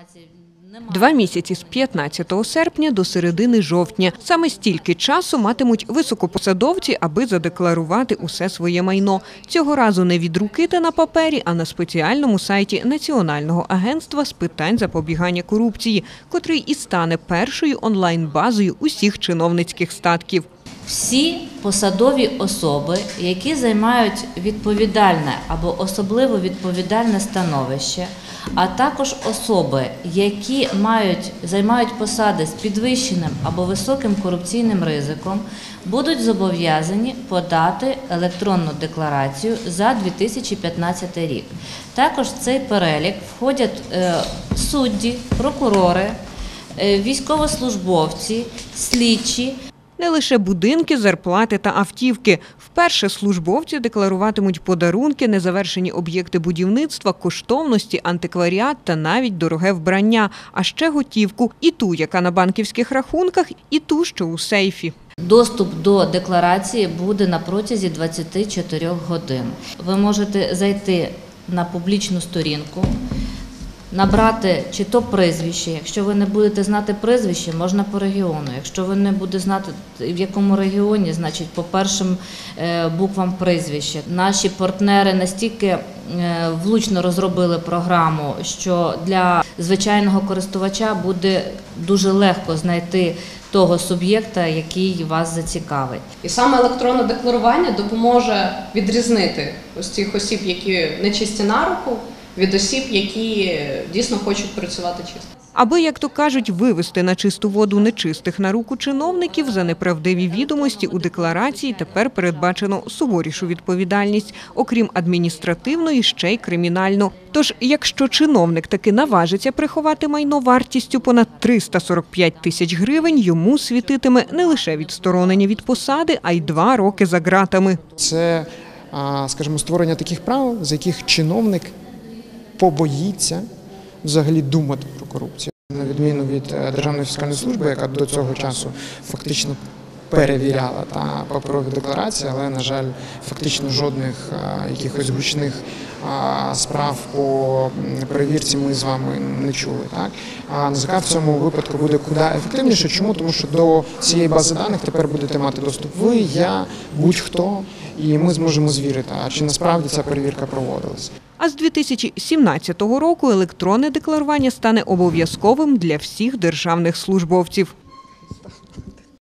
2 місяці з 15 серпня до середини жовтня. Саме стільки часу матимуть високопосадовці, аби задекларувати усе своє майно. Цього разу не від руки та на папері, а на спеціальному сайті Національного агентства з питань запобігання корупції, котрий і стане першою онлайн-базою усіх чиновницьких статків. Всі посадові особи, які займають відповідальне або особливо відповідальне становище, а також особи, які займають посади з підвищеним або високим корупційним ризиком, будуть зобов'язані подати електронну декларацію за 2015 рік. Також в цей перелік входять судді, прокурори, військовослужбовці, слідчі. Не лише будинки, зарплати та автівки. Вперше службовці декларуватимуть подарунки, незавершені об'єкти будівництва, коштовності, антикваріат та навіть дороге вбрання, а ще готівку – і ту, яка на банківських рахунках, і ту, що у сейфі. Доступ до декларації буде на протязі 24 годин. Ви можете зайти на публічну сторінку, набрати чи то прізвище. Якщо ви не будете знати прізвище, можна по регіону. Якщо ви не будете знати, в якому регіоні, значить по першим буквам прізвища. Наші партнери настільки влучно розробили програму, що для звичайного користувача буде дуже легко знайти того суб'єкта, який вас зацікавить. І саме електронне декларування допоможе відрізнити ось цих осіб, які нечисті на руку, від осіб, які дійсно хочуть працювати чисто. Аби, як то кажуть, вивести на чисту воду нечистих на руку чиновників, за неправдиві відомості у декларації тепер передбачено суворішу відповідальність, окрім адміністративної, ще й кримінальну. Тож, якщо чиновник таки наважиться приховати майно вартістю понад 345 тисяч гривень, йому світитиме не лише відсторонення від посади, а й 2 роки за ґратами. Це, скажімо, створення таких правил, за яких чиновник побоїться взагалі думати про корупцію. На відміну від Державної фіскальної служби, яка до цього часу фактично перевіряла паперові декларації, але, на жаль, фактично жодних якихось гучних справ по перевірці ми з вами не чули. Так? А НАЗК в цьому випадку буде куди ефективніше. Чому? Тому що до цієї бази даних тепер будете мати доступ ви, я, будь-хто, і ми зможемо звірити, а чи насправді ця перевірка проводилась. А з 2017 року електронне декларування стане обов'язковим для всіх державних службовців.